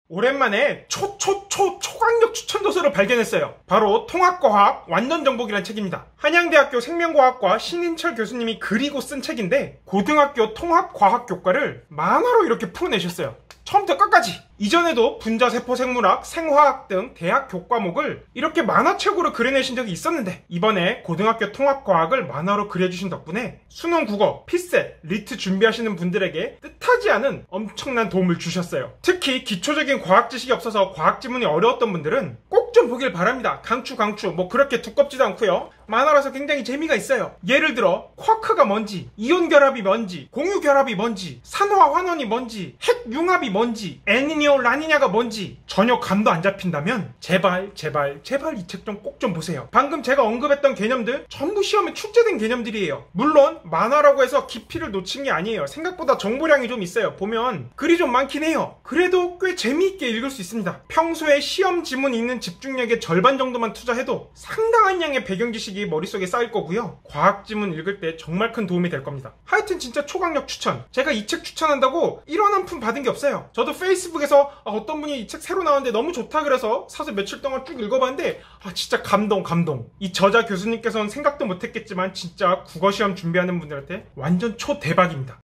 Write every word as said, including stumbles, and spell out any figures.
오랜만에 초초초 초강력 추천 도서를 발견했어요. 바로 통합과학 완전정복이라는 책입니다. 한양대학교 생명과학과 신인철 교수님이 그리고 쓴 책인데 고등학교 통합과학 교과를 만화로 이렇게 풀어내셨어요. 처음부터 끝까지. 이전에도 분자세포생물학, 생화학 등 대학 교과목을 이렇게 만화책으로 그려내신 적이 있었는데 이번에 고등학교 통합과학을 만화로 그려주신 덕분에 수능 국어, 피셋, 리트 준비하시는 분들에게 뜻하지 않은 엄청난 도움을 주셨어요. 특히 기초적인 과학 지식이 없어서 과학 지문이 어려웠던 분들은 꼭 좀 보길 바랍니다. 강추 강추. 뭐 그렇게 두껍지도 않고요. 만화라서 굉장히 재미가 있어요. 예를 들어 쿼크가 뭔지, 이온 결합이 뭔지, 공유 결합이 뭔지, 산화 환원이 뭔지, 핵 융합이 뭔지, 엘니뇨 라니냐가 뭔지 전혀 감도 안 잡힌다면 제발 제발 제발 이 책 좀 꼭 좀 보세요. 방금 제가 언급했던 개념들 전부 시험에 출제된 개념들이에요. 물론 만화라고 해서 깊이를 놓친 게 아니에요. 생각보다 정보량이 좀 있어요. 보면 글이 좀 많긴 해요. 그래도 꽤 재미있게 읽을 수 있습니다. 평소에 시험 지문 읽는 집중력의 절반 정도만 투자해도 상당한 양의 배경 지식이 머릿속에 쌓일 거고요. 과학 지문 읽을 때 정말 큰 도움이 될 겁니다. 하여튼 진짜 초강력 추천. 제가 이 책 추천한다고 일 원 한 푼 받은 게 없어요. 저도 페이스북에서 아, 어떤 분이 이 책 새로 나왔는데 너무 좋다 그래서 사서 며칠 동안 쭉 읽어봤는데 아 진짜 감동 감동. 이 저자 교수님께서는 생각도 못했겠지만 진짜 국어시험 준비하는 분들한테 완전 초대박입니다.